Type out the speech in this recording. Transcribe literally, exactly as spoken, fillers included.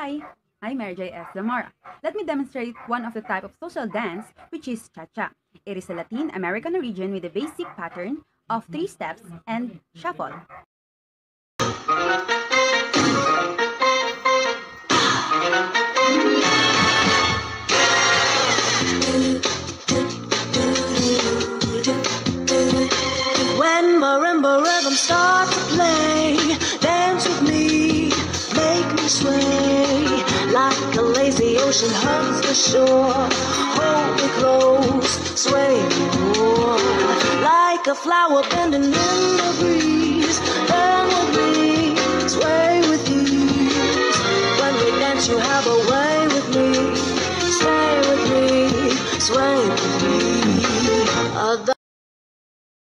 Hi, I'm Mary J S. Zamora. Let me demonstrate one of the type of social dance, which is cha-cha. It is a Latin American origin with a basic pattern of three steps and shuffle. When marimba rhythms start to play, dance with me, make me sway. Like a lazy ocean hugs the shore, hold me close, sway me more. Like a flower bending in the breeze,